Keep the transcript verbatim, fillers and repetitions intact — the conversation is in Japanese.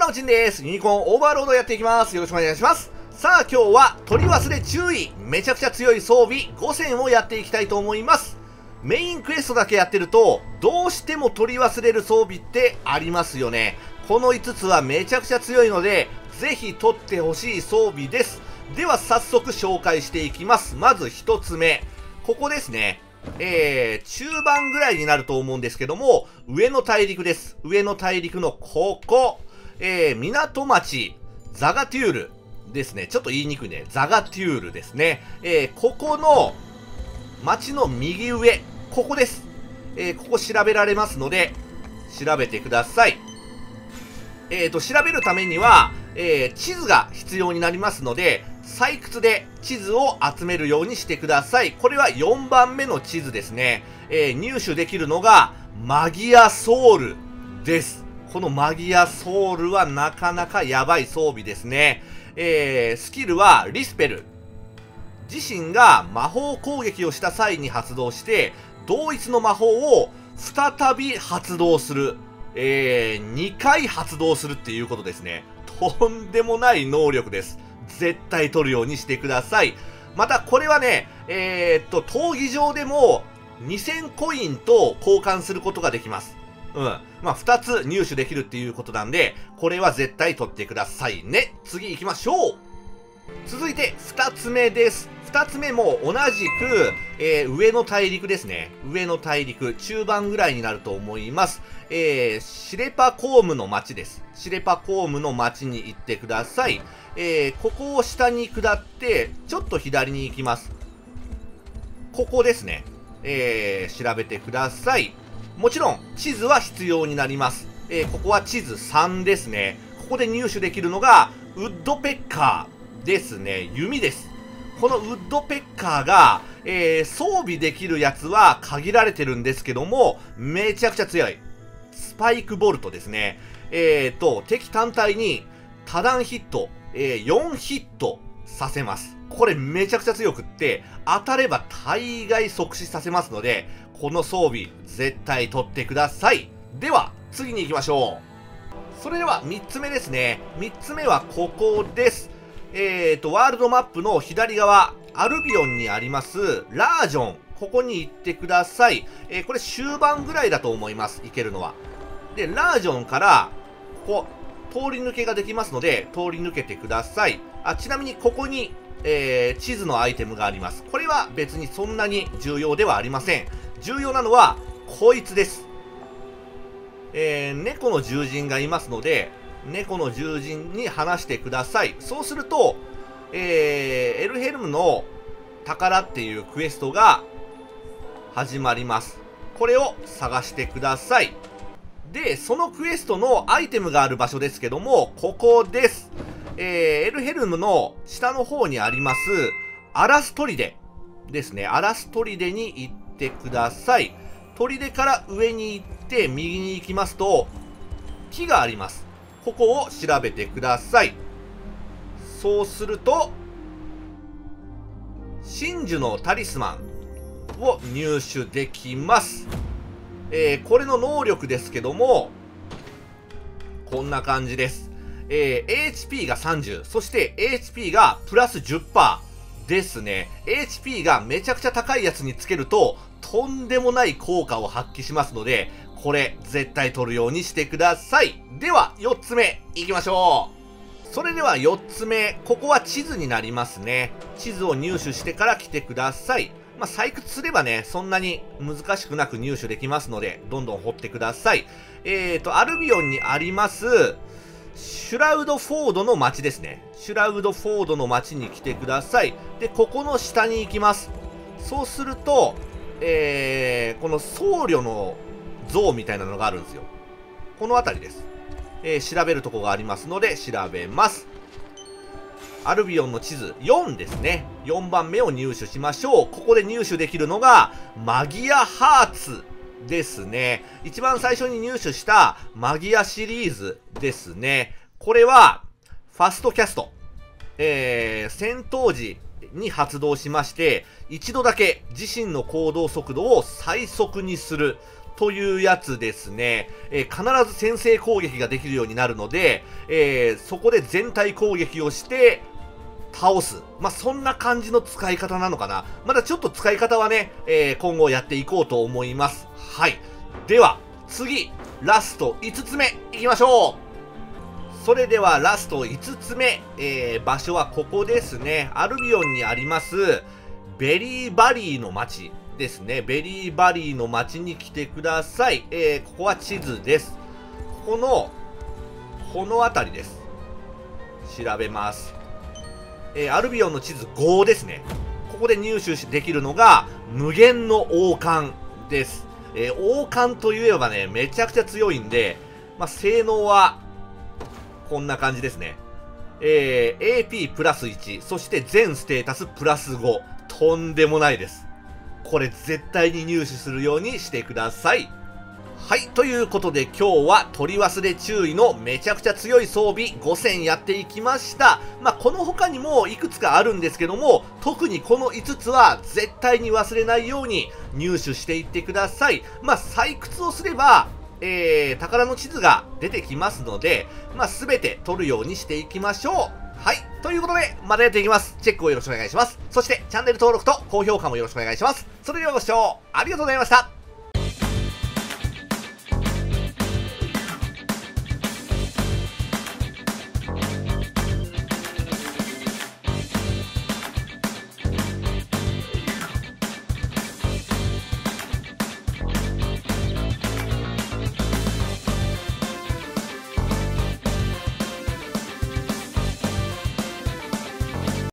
マムチンです。ユニコーンオーバーロードやっていきます。よろしくお願いします。さあ今日は取り忘れ注意、めちゃくちゃ強い装備ごせんをやっていきたいと思います。メインクエストだけやってるとどうしても取り忘れる装備ってありますよね。このいつつはめちゃくちゃ強いのでぜひ取ってほしい装備です。では早速紹介していきます。まずひとつめ、ここですね。えー、中盤ぐらいになると思うんですけども、上の大陸です。上の大陸のここ、えー、港町、ザガテュールですね。ちょっと言いにくいね。ザガテュールですね。えー、ここの町の右上、ここです。えー、ここ調べられますので、調べてください。えーと、調べるためには、えー、地図が必要になりますので、採掘で地図を集めるようにしてください。これはよんばんめの地図ですね。えー、入手できるのがマギアソウルです。このマギアソウルはなかなかやばい装備ですね。えー、スキルはリスペル。自身が魔法攻撃をした際に発動して、同一の魔法を再び発動する。えー、にかい発動するっていうことですね。とんでもない能力です。絶対取るようにしてください。またこれはね、えー、っと、闘技場でもにせんコインと交換することができます。うん。まあ、ふたつ入手できるっていうことなんで、これは絶対取ってくださいね。次行きましょう。続いてふたつめです。ふたつめも同じく、えー、上の大陸ですね。上の大陸、中盤ぐらいになると思います。えー、シレパコームの町です。シレパコームの町に行ってください。えー、ここを下に下って、ちょっと左に行きます。ここですね。えー、調べてください。もちろん、地図は必要になります。えー、ここは地図さんですね。ここで入手できるのが、ウッドペッカーですね。弓です。このウッドペッカーが、えー、装備できるやつは限られてるんですけども、めちゃくちゃ強い。スパイクボルトですね。えーと、敵単体に多段ヒット、えー、よんヒットさせます。これめちゃくちゃ強くって、当たれば大概即死させますので、この装備絶対取ってください。では、次に行きましょう。それではみっつめですね。みっつめはここです。えーと、ワールドマップの左側、アルビオンにあります、ラージョン。ここに行ってください。えー、これ終盤ぐらいだと思います。行けるのは。で、ラージョンから、ここ、通り抜けができますので、通り抜けてください。あ、ちなみにここに、えー、地図のアイテムがあります。これは別にそんなに重要ではありません。重要なのは、こいつです。えー、猫の獣人がいますので、猫の獣人に話してください。そうすると、えー、エルヘルムの宝っていうクエストが始まります。これを探してください。で、そのクエストのアイテムがある場所ですけども、ここです。えー、エルヘルムの下の方にあります、アラストリデですね。アラストリデに行ってください。砦から上に行って右に行きますと、木があります。ここを調べてください。そうすると、真珠のタリスマンを入手できます。えー、これの能力ですけども、こんな感じです。えー、エイチピー がさんじゅう、そして エイチピー がプラス じゅっパーセント ですね。エイチピー がめちゃくちゃ高いやつにつけると、とんでもない効果を発揮しますので、これ絶対取るようにしてください。では、よっつめいきましょう。それではよっつめ、ここは地図になりますね。地図を入手してから来てください。まあ、採掘すればね、そんなに難しくなく入手できますので、どんどん掘ってください。えーと、アルビオンにあります、シュラウドフォードの町ですね。シュラウドフォードの町に来てください。で、ここの下に行きます。そうすると、えー、この僧侶の像みたいなのがあるんですよ。この辺りです。えー、調べるとこがありますので、調べます。アルビオンの地図よんですね。よんばんめを入手しましょう。ここで入手できるのが、マギアハーツですね。一番最初に入手したマギアシリーズですね。これは、ファストキャスト。えー、戦闘時に発動しまして、一度だけ自身の行動速度を最速にするというやつですね、えー、必ず先制攻撃ができるようになるので、えー、そこで全体攻撃をして倒す。まあ、そんな感じの使い方なのかな。まだちょっと使い方はね、えー、今後やっていこうと思います。はい。では、次、ラストいつつめいきましょう。それではラストいつつめ、えー、場所はここですね。アルビオンにあります、ベリーバリーの街ですね。ベリーバリーの街に来てください。えー、ここは地図です。ここの、この辺りです。調べます。えー、アルビオンの地図ごですね。ここで入手できるのが、無限の王冠です。えー、王冠といえばね、めちゃくちゃ強いんで、まあ、性能は、こんな感じですね。えー、エーピー プラスいち、そして全ステータスプラスご。とんでもないです。これ絶対に入手するようにしてください。はい。ということで今日は取り忘れ注意のめちゃくちゃ強い装備ごせんやっていきました。まあ、この他にもいくつかあるんですけども、特にこのいつつは絶対に忘れないように入手していってください。まあ、採掘をすれば、えー、宝の地図が出てきますので、まあ、すべて取るようにしていきましょう。はい。ということで、またやっていきます。チェックをよろしくお願いします。そして、チャンネル登録と高評価もよろしくお願いします。それではご視聴ありがとうございました。